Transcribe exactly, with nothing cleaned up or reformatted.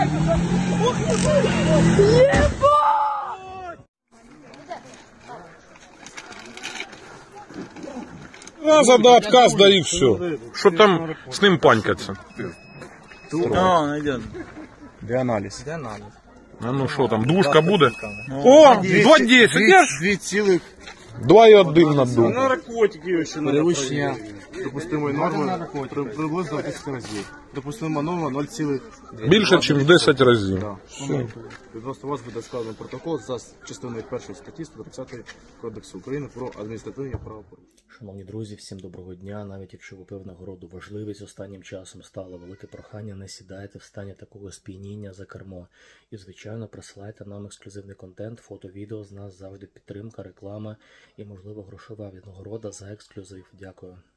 Раза до отказ, да и все. Что там с ним панькаться? А, найдем. Де аналіз? Де аналіз? А ну что там, двушка будет? О, два десять, я ж Дві цілих два и один надул. наркотики ще перевищення допустимої норми при- приблизно в десять разів. Допустима норма нуль цілих Більше, ніж десять разів. Да. Відносно вас буде складено протокол за частиною першої статті сто тридцять Кодексу України про адміністративні правопорушення. Шановні друзі, всім доброго дня. Навіть якщо ви певного роду важливість останнім часом стало велике прохання, не сідайте в стані такого сп'яніння за кермо. І, звичайно, присилайте нам ексклюзивний контент, фото, відео, з нас завжди підтримка, реклама і, можливо, грошова віднагорода за ексклюзив. Дякую.